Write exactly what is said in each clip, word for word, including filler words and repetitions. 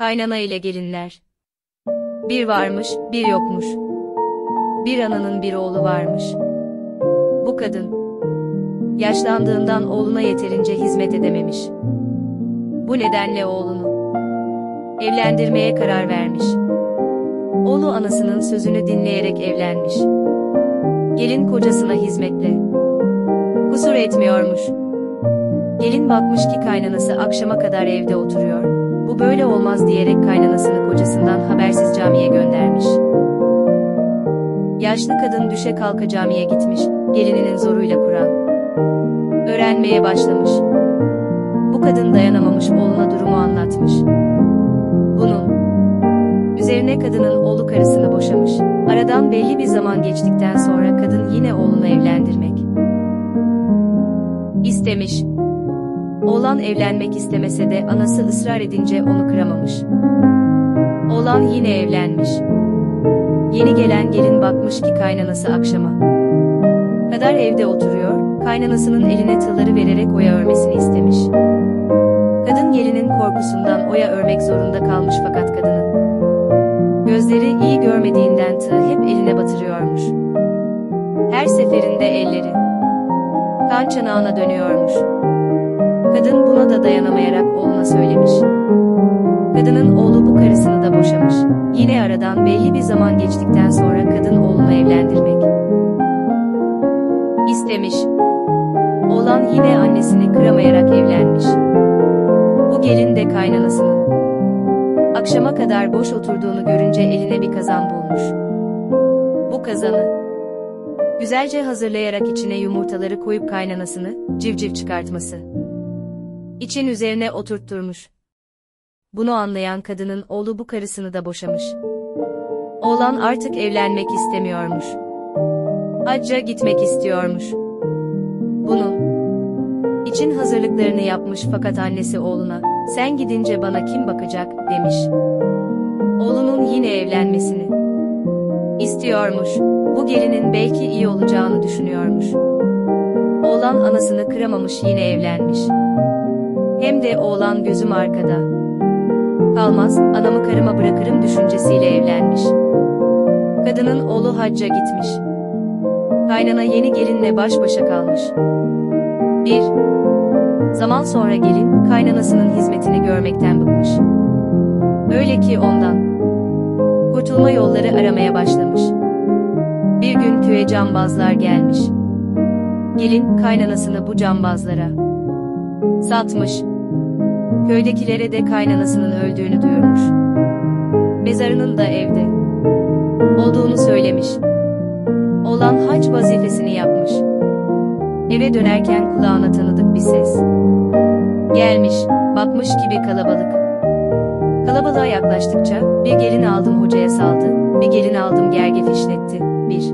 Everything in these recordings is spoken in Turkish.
Kaynana ile gelinler. Bir varmış, bir yokmuş. Bir ananın bir oğlu varmış. Bu kadın, yaşlandığından oğluna yeterince hizmet edememiş. Bu nedenle oğlunu evlendirmeye karar vermiş. Oğlu anasının sözünü dinleyerek evlenmiş. Gelin kocasına hizmetle kusur etmiyormuş. Gelin bakmış ki kaynanası akşama kadar evde oturuyor. Bu böyle olmaz diyerek kaynanasını kocasından habersiz camiye göndermiş. Yaşlı kadın düşe kalka camiye gitmiş, gelininin zoruyla Kur'an öğrenmeye başlamış. Bu kadın dayanamamış, oğluna durumu anlatmış. Bunun üzerine kadının oğlu karısını boşamış. Aradan belli bir zaman geçtikten sonra kadın yine oğlunu evlendirmek istemiş. Oğlan evlenmek istemese de anası ısrar edince onu kıramamış. Oğlan yine evlenmiş. Yeni gelen gelin bakmış ki kaynanası akşama kadar evde oturuyor, kaynanasının eline tığları vererek oya örmesini istemiş. Kadın gelinin korkusundan oya örmek zorunda kalmış fakat kadının gözleri iyi görmediğinden tığı hep eline batırıyormuş. Her seferinde elleri kan çanağına dönüyormuş. Kadın buna da dayanamayarak oğluna söylemiş. Kadının oğlu bu karısını da boşamış. Yine aradan belli bir zaman geçtikten sonra kadın oğlunu evlendirmek istemiş. Oğlan yine annesini kıramayarak evlenmiş. Bu gelin de kaynanasının akşama kadar boş oturduğunu görünce eline bir kazan bulmuş. Bu kazanı güzelce hazırlayarak içine yumurtaları koyup kaynanasını civciv çıkartması için üzerine oturtturmuş. Bunu anlayan kadının oğlu bu karısını da boşamış. Oğlan artık evlenmek istemiyormuş. Hacca gitmek istiyormuş. Bunun için hazırlıklarını yapmış fakat annesi oğluna, "Sen gidince bana kim bakacak?" demiş. Oğlunun yine evlenmesini istiyormuş. Bu gelinin belki iyi olacağını düşünüyormuş. Oğlan anasını kıramamış, yine evlenmiş. Hem de oğlan gözüm arkada kalmaz, anamı karıma bırakırım düşüncesiyle evlenmiş. Kadının oğlu hacca gitmiş. Kaynana yeni gelinle baş başa kalmış. Bir zaman sonra gelin, kaynanasının hizmetini görmekten bıkmış. Öyle ki ondan kurtulma yolları aramaya başlamış. Bir gün köye cambazlar gelmiş. Gelin, kaynanasını bu cambazlara satmış. Köydekilere de kaynanasının öldüğünü duyurmuş. Mezarının da evde olduğunu söylemiş. Oğlan hac vazifesini yapmış. Eve dönerken kulağına tanıdık bir ses gelmiş. Bakmış ki bir kalabalık. Kalabalığa yaklaştıkça, "Bir gelin aldım hocaya saldı, bir gelin aldım gergef işletti, bir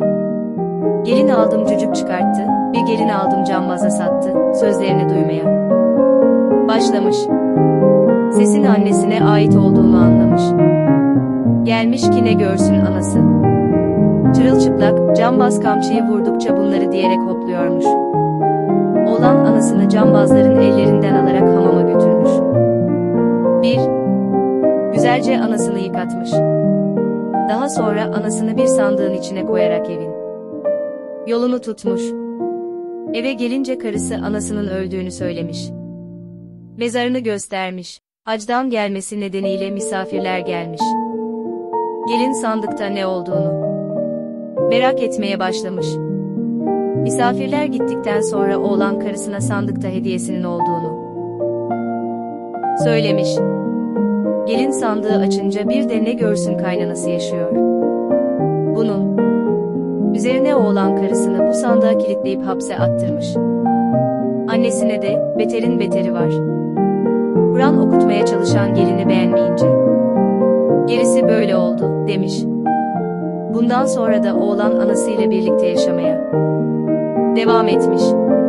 gelin aldım cücük çıkarttı, bir gelin aldım cambaza sattı" sözlerini duymaya başlamış. Sesin annesine ait olduğunu anlamış. Gelmiş ki ne görsün anası. Çırılçıplak, cambaz kamçıyı vurdukça bunları diyerek hopluyormuş. Oğlan anasını cambazların ellerinden alarak hamama götürmüş. Bir güzelce anasını yıkatmış. Daha sonra anasını bir sandığın içine koyarak evin yolunu tutmuş. Eve gelince karısı anasının öldüğünü söylemiş. Mezarını göstermiş. Hacdan gelmesi nedeniyle misafirler gelmiş. Gelin sandıkta ne olduğunu merak etmeye başlamış. Misafirler gittikten sonra oğlan karısına sandıkta hediyesinin olduğunu söylemiş. Gelin sandığı açınca bir de ne görsün kaynanası yaşıyor. Bunun üzerine oğlan karısını bu sandığa kilitleyip hapse attırmış. Annesine de beterin beteri var. Kur'an okutmaya çalışan gelini beğenmeyince gerisi böyle oldu demiş. Bundan sonra da oğlan anasıyla birlikte yaşamaya devam etmiş.